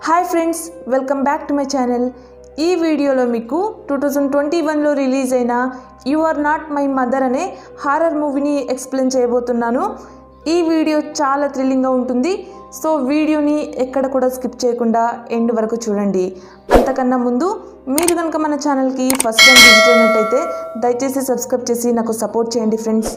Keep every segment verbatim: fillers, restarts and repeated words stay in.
Hi friends, welcome back to my channel. ఈ వీడియోలో మీకు టూ థౌజండ్ ట్వంటీ వన్లో రిలీజ్ అయిన you are not my mother అనే హారర్ మూవీని ఎక్స్ప్లెయిన్ చేయబోతున్నాను. ఈ వీడియో చాలా థ్రిల్లింగ్గా ఉంటుంది, సో వీడియోని ఎక్కడ కూడా స్కిప్ చేయకుండా ఎండ్ వరకు చూడండి. అంతకన్నా ముందు మీరు కనుక మన ఛానల్కి ఫస్ట్ టైం విజిట్ అయినట్టయితే దయచేసి సబ్స్క్రైబ్ చేసి నాకు సపోర్ట్ చేయండి ఫ్రెండ్స్.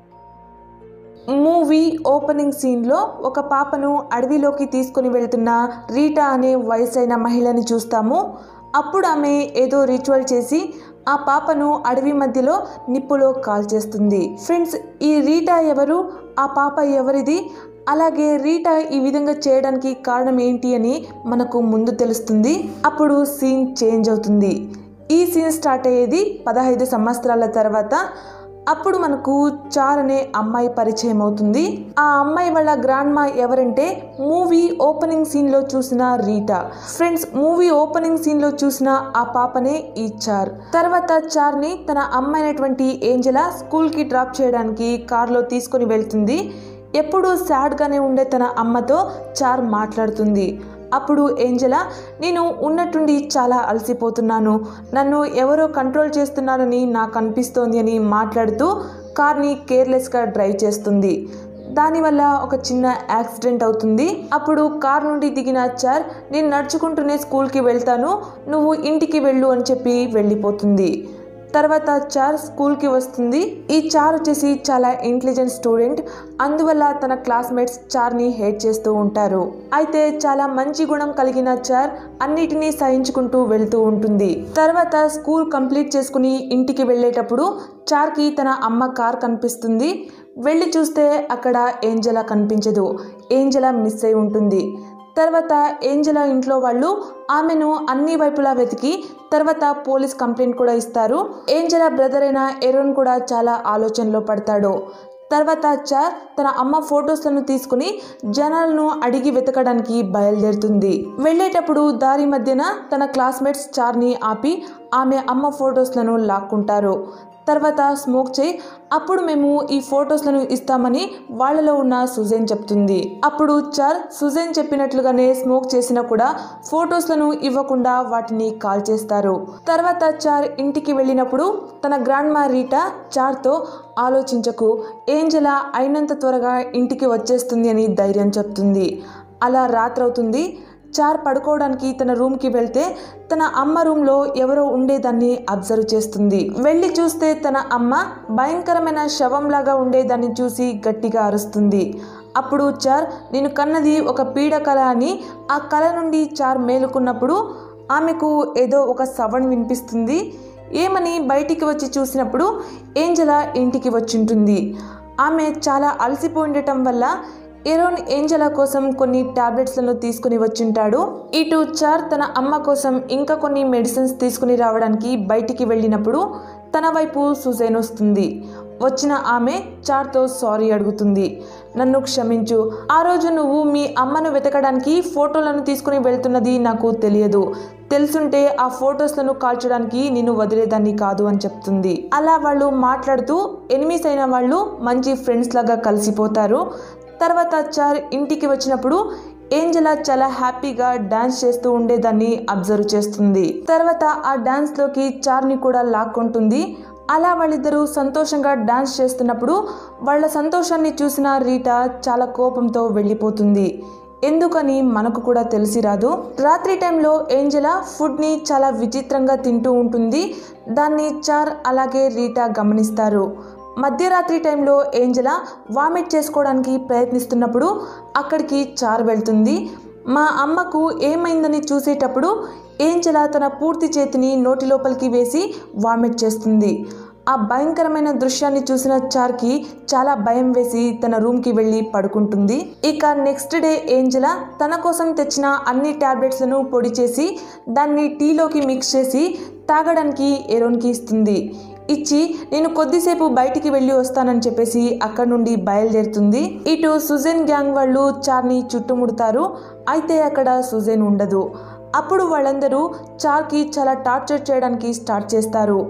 మూవీ ఓపెనింగ్ సీన్లో ఒక పాపను అడవిలోకి తీసుకొని వెళ్తున్న రీటా అనే వయసైన మహిళని చూస్తాము. అప్పుడు ఆమె ఏదో రిచువల్ చేసి ఆ పాపను అడవి మధ్యలో నిప్పులో కాల్చేస్తుంది. ఫ్రెండ్స్, ఈ రీటా ఎవరు, ఆ పాప ఎవరిది, అలాగే రీటా ఈ విధంగా చేయడానికి కారణం ఏంటి అని మనకు ముందు తెలుస్తుంది. అప్పుడు సీన్ చేంజ్ అవుతుంది. ఈ సీన్ స్టార్ట్ అయ్యేది పదహైదు సంవత్సరాల తర్వాత. అప్పుడు మనకు చార్ అనే అమ్మాయి పరిచయం అవుతుంది. ఆ అమ్మాయి వాళ్ళ గ్రాండ్ మా ఎవరంటే మూవీ ఓపెనింగ్ సీన్లో చూసిన రీటా. ఫ్రెండ్స్, మూవీ ఓపెనింగ్ సీన్లో చూసిన ఆ పాపనే ఈ చార్. తర్వాత చార్ని తన అమ్మాయి అయినటువంటి ఏంజెలా స్కూల్కి డ్రాప్ చేయడానికి కార్లో తీసుకొని వెళ్తుంది. ఎప్పుడూ సాడ్గానే ఉండే తన అమ్మతో చార్ మాట్లాడుతుంది. అప్పుడు ఏంజెలా, నేను ఉన్నట్టుండి చాలా అలసిపోతున్నాను, నన్ను ఎవరో కంట్రోల్ చేస్తున్నారని నాకు అనిపిస్తోంది అని మాట్లాడుతూ కార్ని కేర్లెస్గా డ్రైవ్ చేస్తుంది. దానివల్ల ఒక చిన్న యాక్సిడెంట్ అవుతుంది. అప్పుడు కార్ నుండి దిగిన చార్, నేను నడుచుకుంటూనే స్కూల్కి వెళ్తాను, నువ్వు ఇంటికి వెళ్ళు అని చెప్పి వెళ్ళిపోతుంది. తర్వాత చార్ స్కూల్కి వస్తుంది. ఈ చార్ వచ్చేసి చాలా ఇంటెలిజెంట్ స్టూడెంట్, అందువల్ల తన క్లాస్మేట్స్ చార్ని హేట్ చేస్తూ ఉంటారు. అయితే చాలా మంచి గుణం కలిగిన చార్ అన్నిటినీ సహించుకుంటూ వెళ్తూ ఉంటుంది. తర్వాత స్కూల్ కంప్లీట్ చేసుకుని ఇంటికి వెళ్ళేటప్పుడు చార్కి తన అమ్మ కార్ కనిపిస్తుంది. వెళ్ళి చూస్తే అక్కడ ఏంజెలా కనిపించదు. ఏంజెలా మిస్ అయి ఉంటుంది. తర్వాత ఏంజెలా ఇంట్లో వాళ్ళు ఆమెను అన్ని వైపులా వెతికి తర్వాత పోలీస్ కంప్లైంట్ కూడా ఇస్తారు. ఏంజెలా బ్రదర్ అయిన ఎరోన్ కూడా చాలా ఆలోచనలో పడతాడు. తర్వాత చార్ తన అమ్మ ఫొటోస్లను తీసుకుని జనాలను అడిగి వెతకడానికి బయలుదేరుతుంది. వెళ్ళేటప్పుడు దారి మధ్యన తన క్లాస్మేట్స్ చార్ని ఆపి ఆమె అమ్మ ఫొటోస్లను లాక్కుంటారు. తర్వాత స్మోక్ చేయి, అప్పుడు మేము ఈ ఫొటోస్లను ఇస్తామని వాళ్ళలో ఉన్న సుజేన్ చెప్తుంది. అప్పుడు చార్ సుజేన్ చెప్పినట్లుగానే స్మోక్ చేసినా కూడా ఫొటోస్లను ఇవ్వకుండా వాటిని కాల్ చేస్తారు. తర్వాత చార్ ఇంటికి వెళ్ళినప్పుడు తన గ్రాండ్ మా రీటా చార్తో, ఆలోచించకు, ఏంజెలా అయినంత త్వరగా ఇంటికి వచ్చేస్తుంది అని ధైర్యం చెప్తుంది. అలా రాత్రి అవుతుంది. చార్ పడుకోవడానికి తన రూమ్కి వెళ్తే తన అమ్మ రూమ్లో ఎవరో ఉండేదాన్ని అబ్జర్వ్ చేస్తుంది. వెళ్ళి చూస్తే తన అమ్మ భయంకరమైన శవంలాగా ఉండేదాన్ని చూసి గట్టిగా అరుస్తుంది. అప్పుడు చార్, నేను కన్నది ఒక పీడ కళ అని ఆ కళ నుండి చార్ మేలుకున్నప్పుడు ఆమెకు ఏదో ఒక సౌండ్ వినిపిస్తుంది. ఏమని బయటికి వచ్చి చూసినప్పుడు ఏంజెలా ఇంటికి వచ్చింటుంది. ఆమె చాలా అలసిపోయి ఉండటం వల్ల ఎరోన్ ఏంజెలా కోసం కొన్ని టాబ్లెట్స్లను తీసుకుని వచ్చింటాడు. ఇటు చార్ తన అమ్మ కోసం ఇంకా కొన్ని మెడిసిన్స్ తీసుకుని రావడానికి బయటికి వెళ్ళినప్పుడు తన వైపు సుజేన్ వస్తుంది. వచ్చిన ఆమె చార్తో సారీ అడుగుతుంది. నన్ను క్షమించు, ఆ రోజు నువ్వు మీ అమ్మను వెతకడానికి ఫోటోలను తీసుకుని వెళ్తున్నది నాకు తెలియదు, తెలుసుంటే ఆ ఫొటోస్లను కాల్చడానికి నేను వదిలేదాన్ని కాదు అని చెప్తుంది. అలా వాళ్ళు మాట్లాడుతూ ఎనిమిస్ అయిన వాళ్ళు మంచి ఫ్రెండ్స్ లాగా కలిసిపోతారు. తర్వాత చార్ ఇంటికి వచ్చినప్పుడు ఏంజెలా చాలా హ్యాపీగా డాన్స్ చేస్తూ ఉండేదాన్ని అబ్జర్వ్ చేస్తుంది. తర్వాత ఆ డాన్స్లోకి చార్ని కూడా లాక్కుంటుంది. అలా వాళ్ళిద్దరూ సంతోషంగా డాన్స్ చేస్తున్నప్పుడు వాళ్ళ సంతోషాన్ని చూసిన రీటా చాలా కోపంతో వెళ్ళిపోతుంది. ఎందుకని మనకు కూడా తెలిసి రాదు. రాత్రి టైంలో ఏంజెలా ఫుడ్ని చాలా విచిత్రంగా తింటూ ఉంటుంది. దాన్ని చార్ అలాగే రీటా గమనిస్తారు. మధ్యరాత్రి టైంలో ఏంజెలా వామిట్ చేసుకోవడానికి ప్రయత్నిస్తున్నప్పుడు అక్కడికి చార్ వెళ్తుంది. మా అమ్మకు ఏమైందని చూసేటప్పుడు ఏంజెలా తన పూర్తి చేతిని నోటి లోపలికి వేసి వామిట్ చేస్తుంది. ఆ భయంకరమైన దృశ్యాన్ని చూసిన చార్కి చాలా భయం వేసి తన రూమ్కి వెళ్ళి పడుకుంటుంది. ఇక నెక్స్ట్ డే ఏంజెలా తన కోసం తెచ్చిన అన్ని టాబ్లెట్స్లను పొడి చేసి దాన్ని టీలోకి మిక్స్ చేసి తాగడానికి ఎరోన్కి ఇస్తుంది. ఇచ్చి నేను కొద్దిసేపు బయటికి వెళ్ళి వస్తానని చెప్పేసి అక్కడ నుండి బయలుదేరుతుంది. ఇటు సుజేన్ గ్యాంగ్ వాళ్ళు చార్ని చుట్టుముడతారు. అయితే అక్కడ సుజేన్ ఉండదు. అప్పుడు వాళ్ళందరూ చార్కి చాలా టార్చర్ చేయడానికి స్టార్ట్ చేస్తారు.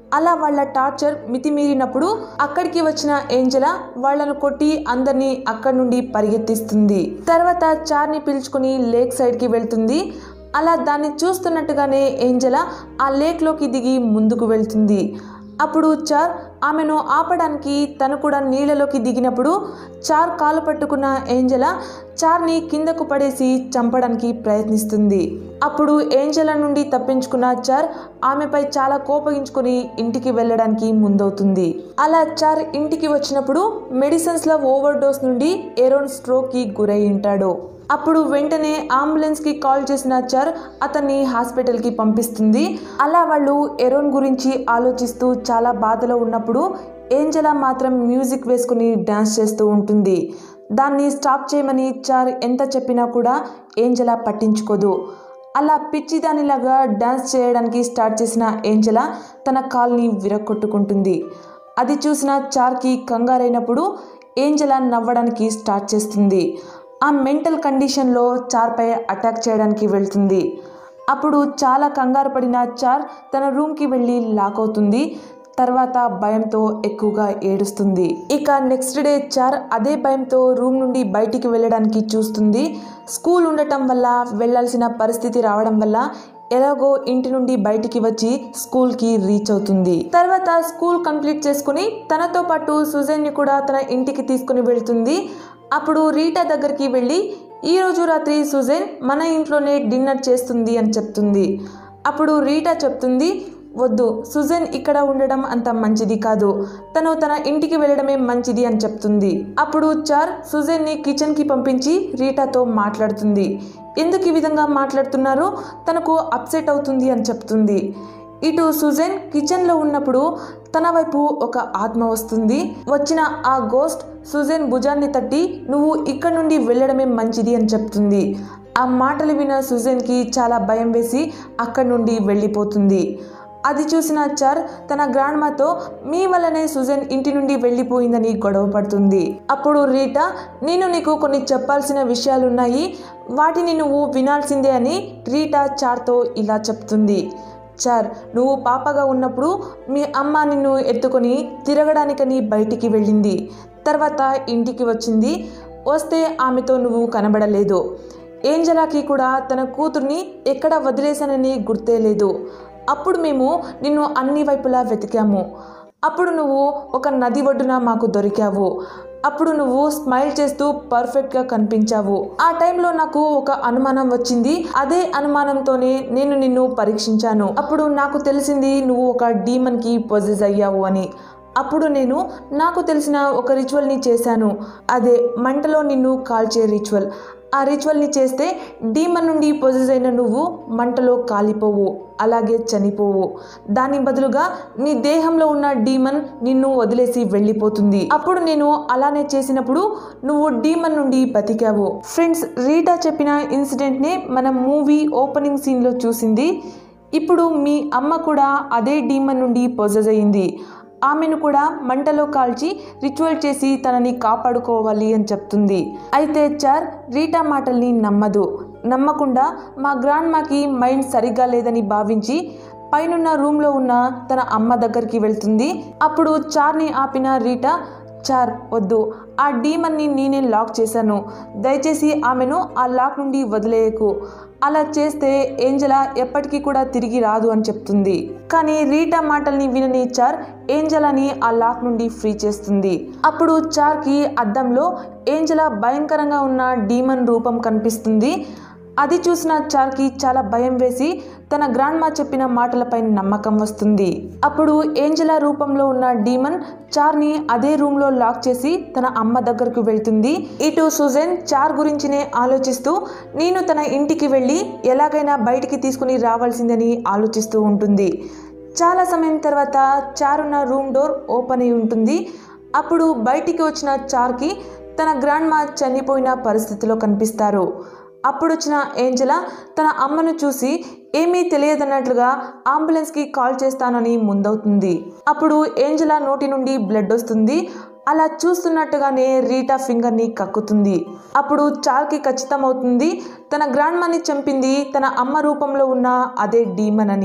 అలా వాళ్ళ టార్చర్ మితిమీరినప్పుడు అక్కడికి వచ్చిన ఏంజెలా వాళ్ళను కొట్టి అందరినీ అక్కడి నుండి పరిగెత్తిస్తుంది. తర్వాత చార్ని పిలుచుకుని లేక్ సైడ్కి వెళ్తుంది. అలా దాన్ని చూస్తున్నట్టుగానే ఏంజెలా ఆ లేక్లోకి దిగి ముందుకు వెళ్తుంది. అప్పుడు చార్ ఆమెను ఆపడానికి తను కూడా నీళ్ళలోకి దిగినప్పుడు చార్ కాలు పట్టుకున్న ఏంజెలా చార్ని కిందకు పడేసి చంపడానికి ప్రయత్నిస్తుంది. అప్పుడు ఏంజెలా నుండి తప్పించుకున్న చార్ ఆమెపై చాలా కోపగించుకొని ఇంటికి వెళ్ళడానికి ముందవుతుంది. అలా చార్ ఇంటికి వచ్చినప్పుడు మెడిసిన్స్ల ఓవర్ డోస్ నుండి ఎరోన్ స్ట్రోక్కి గురై ఉంటాడు. అప్పుడు వెంటనే అంబులెన్స్కి కాల్ చేసిన చార్ అతన్ని హాస్పిటల్కి పంపిస్తుంది. అలా వాళ్ళు ఎరోన్ గురించి ఆలోచిస్తూ చాలా బాధలో ఉన్నప్పుడు ఏంజెలా మాత్రం మ్యూజిక్ వేసుకుని డ్యాన్స్ చేస్తూ ఉంటుంది. దాన్ని స్టాప్ చేయమని చార్ ఎంత చెప్పినా కూడా ఏంజెలా పట్టించుకోదు. అలా పిచ్చిదానిలాగా డ్యాన్స్ చేయడానికి స్టార్ట్ చేసిన ఏంజెలా తన కాల్ని విరగొట్టుకుంటుంది. అది చూసిన చార్కి కంగారైనప్పుడు ఏంజెలా నవ్వడానికి స్టార్ట్ చేస్తుంది. ఆ మెంటల్ కండిషన్లో చార్పై అటాక్ చేయడానికి వెళ్తుంది. అప్పుడు చాలా కంగారు పడిన చార్ తన రూమ్కి వెళ్ళి లాక్ అవుతుంది. తర్వాత భయంతో ఎక్కువగా ఏడుస్తుంది. ఇక నెక్స్ట్ డే చార్ అదే భయంతో రూమ్ నుండి బయటికి వెళ్ళడానికి చూస్తుంది. స్కూల్ ఉండటం వల్ల వెళ్లాల్సిన పరిస్థితి రావడం వల్ల ఎలాగో ఇంటి నుండి బయటికి వచ్చి స్కూల్కి రీచ్ అవుతుంది. తర్వాత స్కూల్ కంప్లీట్ చేసుకుని తనతో పాటు సుజాన్ని కూడా తన ఇంటికి తీసుకుని వెళ్తుంది. అప్పుడు రీటా దగ్గరికి వెళ్ళి ఈరోజు రాత్రి సుజాన్ మన ఇంట్లోనే డిన్నర్ చేస్తుంది అని చెప్తుంది. అప్పుడు రీటా చెప్తుంది, వద్దు, సుజాన్ ఇక్కడ ఉండడం అంత మంచిది కాదు, తను తన ఇంటికి వెళ్ళడమే మంచిది అని చెప్తుంది. అప్పుడు చార్ సుజాన్ని కిచెన్కి పంపించి రీటాతో మాట్లాడుతుంది. ఎందుకు ఈ విధంగా మాట్లాడుతున్నారు, తనకు అప్సెట్ అవుతుంది అని చెప్తుంది. ఇటు సుజాన్ కిచెన్లో ఉన్నప్పుడు తన వైపు ఒక ఆత్మ వస్తుంది. వచ్చిన ఆ గోస్ట్ సుజాన్ భుజాన్ని తట్టి నువ్వు ఇక్కడ నుండి వెళ్ళడమే మంచిది అని చెప్తుంది. ఆ మాటలు విన్న సుజాన్కి చాలా భయం వేసి అక్కడి నుండి వెళ్ళిపోతుంది. అది చూసిన చార్ తన గ్రాండ్మాతో మీ వల్లనే సుజాన్ ఇంటి నుండి వెళ్ళిపోయిందని గొడవ పడుతుంది. అప్పుడు రీటా నేను నీకు కొన్ని చెప్పాల్సిన విషయాలున్నాయి, వాటిని నువ్వు వినాల్సిందే అని రీటా చార్తో ఇలా చెప్తుంది. చార్ నువ్వు పాపగా ఉన్నప్పుడు మీ అమ్మ నిన్ను ఎత్తుకొని తిరగడానికని బయటికి వెళ్ళింది. తర్వాత ఇంటికి వచ్చింది. వస్తే ఆమెతో నువ్వు కనబడలేదు. ఏంజెలాకి కూడా తన కూతుర్ని ఎక్కడ వదిలేశానని గుర్తే లేదు. అప్పుడు మేము నిన్ను అన్ని వైపులా వెతికాము. అప్పుడు నువ్వు ఒక నది ఒడ్డున మాకు దొరికావు. అప్పుడు నువ్వు స్మైల్ చేస్తూ పర్ఫెక్ట్గా కనిపించావు. ఆ టైంలో నాకు ఒక అనుమానం వచ్చింది. అదే అనుమానంతోనే నేను నిన్ను పరీక్షించాను. అప్పుడు నాకు తెలిసింది నువ్వు ఒక డీమన్కి పొజెస్ అయ్యావు అని. అప్పుడు నేను నాకు తెలిసిన ఒక రిచువల్ని చేశాను. అదే మంటలో నిన్ను కాల్చే రిచువల్. ఆ రిచువల్ని చేస్తే డీమన్ నుండి పొజెస్ అయిన నువ్వు మంటలో కాలిపోవు, అలాగే చనిపోవు. దాని బదులుగా నీ దేహంలో ఉన్న డీమన్ నిన్ను వదిలేసి వెళ్ళిపోతుంది. అప్పుడు నేను అలానే చేసినప్పుడు నువ్వు డీమన్ నుండి బతికావు. ఫ్రెండ్స్, రీటా చెప్పిన ఇన్సిడెంట్నే మనం మూవీ ఓపెనింగ్ సీన్లో చూసింది. ఇప్పుడు మీ అమ్మ కూడా అదే డీమన్ నుండి పొజెస్ అయింది. ఆమెను కూడా మంటలో కాల్చి రిచువల్ చేసి తనని కాపాడుకోవాలి అని చెప్తుంది. అయితే చార్ రీటా మాటల్ని నమ్మదు. నమ్మకుండా మా గ్రాండ్మాకి మైండ్ సరిగ్గా లేదని భావించి పైనున్న రూమ్లో ఉన్న తన అమ్మ దగ్గరికి వెళ్తుంది. అప్పుడు చార్ని ఆపిన రీటా, చార్ వద్దు, ఆ డీమన్ని నేనే లాక్ చేశాను, దయచేసి ఆమెను ఆ లాక్ నుండి వదిలేయకు, అలా చేస్తే ఏంజెలా ఎప్పటికీ కూడా తిరిగి రాదు అని చెప్తుంది. కానీ రీటా మాటల్ని వినని చార్ ఏంజెలాని ఆ లాక్ నుండి ఫ్రీ చేస్తుంది. అప్పుడు చార్కి అద్దంలో ఏంజెలా భయంకరంగా ఉన్న డీమన్ రూపం కనిపిస్తుంది. అది చూసిన చార్కి చాలా భయం వేసి తన గ్రాండ్మా చెప్పిన మాటలపై నమ్మకం వస్తుంది. అప్పుడు ఏంజెలా రూపంలో ఉన్న డీమన్ చార్ని అదే రూమ్లో లాక్ చేసి తన అమ్మ దగ్గరకు వెళ్తుంది. ఇటు సుజాన్ చార్ గురించినే ఆలోచిస్తూ నేను తన ఇంటికి వెళ్ళి ఎలాగైనా బయటికి తీసుకుని రావాల్సిందని ఆలోచిస్తూ ఉంటుంది. చాలా సమయం తర్వాత చార్ ఉన్న రూమ్ డోర్ ఓపెన్ అయి ఉంటుంది. అప్పుడు బయటికి వచ్చిన చార్కి తన గ్రాండ్మా చనిపోయిన పరిస్థితిలో కనిపిస్తారు. అప్పుడు వచ్చిన ఏంజెలా తన అమ్మను చూసి ఏమీ తెలియదన్నట్లుగా అంబులెన్స్కి కాల్ చేస్తానని ముందవుతుంది. అప్పుడు ఏంజెలా నోటి నుండి బ్లడ్ వస్తుంది. అలా చూస్తున్నట్టుగానే రీటా ఫింగర్ని కక్కుతుంది. అప్పుడు చార్కి ఖచ్చితమవుతుంది తన గ్రాండ్మాని చంపింది తన అమ్మ రూపంలో ఉన్న అదే డీమన్ అని.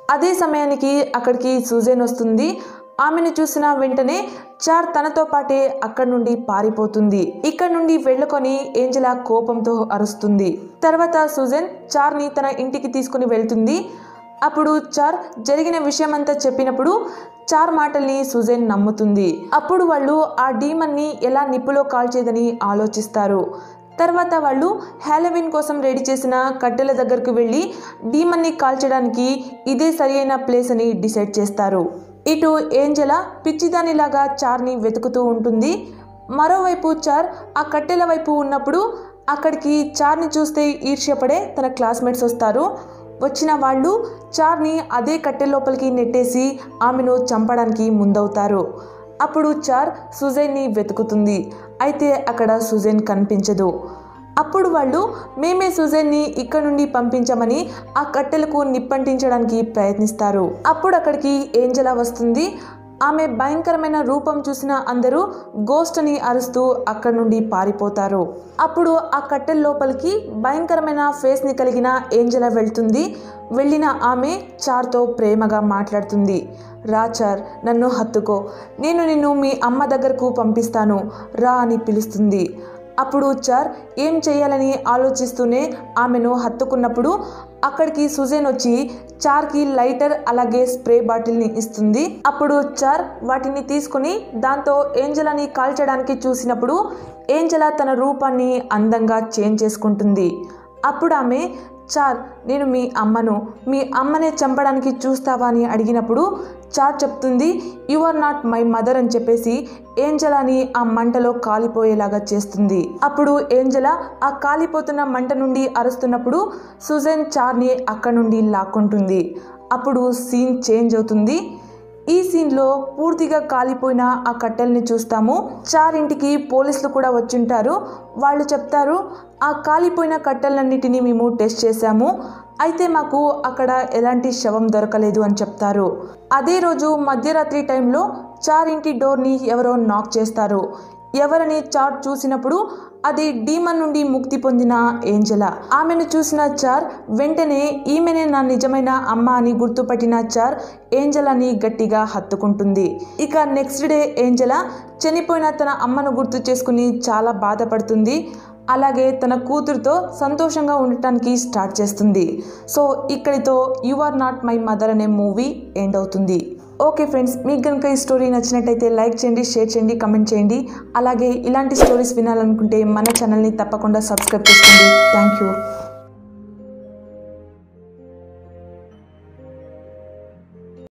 అదే సమయానికి అక్కడికి సూజన్ వస్తుంది. ఆమెను చూసిన వెంటనే చార్ తనతో పాటే అక్కడి నుండి పారిపోతుంది. ఇక్కడ నుండి వెళ్ళుకొని ఏంజెలా కోపంతో అరుస్తుంది. తర్వాత సూజన్ చార్ని తన ఇంటికి తీసుకుని వెళ్తుంది. అప్పుడు చార్ జరిగిన విషయమంతా చెప్పినప్పుడు చార్ మాటల్ని సూజన్ నమ్ముతుంది. అప్పుడు వాళ్ళు ఆ డీమన్ని ఎలా నిప్పులో కాల్చేదని ఆలోచిస్తారు. తర్వాత వాళ్ళు హ్యాలోవిన్ కోసం రెడీ చేసిన కట్టెల దగ్గరకు వెళ్ళి డీమన్ని కాల్చడానికి ఇదే సరైన ప్లేస్ అని డిసైడ్ చేస్తారు. ఇటు ఏంజెలా పిచ్చిదానిలాగా చార్ని వెతుకుతూ ఉంటుంది. మరోవైపు చార్ ఆ కట్టెల వైపు ఉన్నప్పుడు అక్కడికి చార్ని చూస్తే ఈర్ష్యపడే తన క్లాస్మేట్స్ వస్తారు. వచ్చిన వాళ్ళు చార్ని అదే కట్టెల లోపలికి నెట్టేసి ఆమెను చంపడానికి ముందవుతారు. అప్పుడు చార్ సూజన్ని వెతుకుతుంది. అయితే అక్కడ సూజన్ కనిపించదు. అప్పుడు వాళ్ళు మేమే సూజన్ని ఇక్కడ నుండి పంపించమని ఆ కట్టెలకు నిప్పంటించడానికి ప్రయత్నిస్తారు. అప్పుడు అక్కడికి ఏంజెలా వస్తుంది. ఆమె భయంకరమైన రూపం చూసిన అందరూ గోస్ట్ అని అరుస్తూ అక్కడి నుండి పారిపోతారు. అప్పుడు ఆ కట్టెల లోపలికి భయంకరమైన ఫేస్ని కలిగిన ఏంజెలా వెళ్తుంది. వెళ్ళిన ఆమె చార్తో ప్రేమగా మాట్లాడుతుంది. రా చార్, నన్ను హత్తుకో, నేను నిన్ను మీ అమ్మ దగ్గరకు పంపిస్తాను రా అని పిలుస్తుంది. అప్పుడు చార్ ఏం చేయాలని ఆలోచిస్తూనే ఆమెను హత్తుకున్నప్పుడు అక్కడికి సూజన్ వచ్చి చార్కి లైటర్ అలాగే స్ప్రే బాటిల్ని ఇస్తుంది. అప్పుడు చార్ వాటిని తీసుకుని దాంతో ఏంజెలాని కాల్చడానికి చూసినప్పుడు ఏంజెలా తన రూపాన్ని అందంగా చేంజ్ చేసుకుంటుంది. అప్పుడు ఆమె చార్, నేను మీ అమ్మను మీ అమ్మనే చంపడానికి చూస్తావా అని అడిగినప్పుడు చార్ చెప్తుంది you are not my mother అని చెప్పేసి ఏంజెలాని ఆ మంటలో కాలిపోయేలాగా చేస్తుంది. అప్పుడు ఏంజెలా ఆ కాలిపోతున్న మంట నుండి అరుస్తున్నప్పుడు సూజన్ చార్ని అక్కడి నుండి లాక్కుంటుంది. అప్పుడు సీన్ చేంజ్ అవుతుంది. ఈ సీన్లో పూర్తిగా కాలిపోయిన ఆ కట్టెల్ని చూస్తాము. చార్ ఇంటికి పోలీసులు కూడా వచ్చింటారు. వాళ్ళు చెప్తారు ఆ కాలిపోయిన కట్టెలన్నిటినీ మేము టెస్ట్ చేశాము, అయితే మాకు అక్కడ ఎలాంటి శవం దొరకలేదు అని చెప్తారు. అదే రోజు మధ్యరాత్రి టైంలో చార్ ఇంటి డోర్ని ఎవరో నాక్ చేస్తారు. ఎవరని చార్ చూసినప్పుడు అది డీమన్ నుండి ముక్తి పొందిన ఏంజెలా. ఆమెను చూసిన చార్ వెంటనే ఈమెనే నా నిజమైన అమ్మ అని గుర్తుపట్టిన చార్ ఏంజెలాని గట్టిగా హత్తుకుంటుంది. ఇక నెక్స్ట్ డే ఏంజెలా చనిపోయిన తన అమ్మను గుర్తు చేసుకుని చాలా బాధపడుతుంది. అలాగే తన కూతురుతో సంతోషంగా ఉండటానికి స్టార్ట్ చేస్తుంది. సో ఇక్కడితో you are not my mother అనే మూవీ ఎండ్ అవుతుంది. ఓకే ఫ్రెండ్స్, మీకు కనుక ఈ స్టోరీ నచ్చినట్టయితే లైక్ చేయండి, షేర్ చేయండి, కమెంట్ చేయండి. అలాగే ఇలాంటి స్టోరీస్ వినాలనుకుంటే మన ఛానల్ని తప్పకుండా సబ్స్క్రైబ్ చేసుకోండి. Thank you.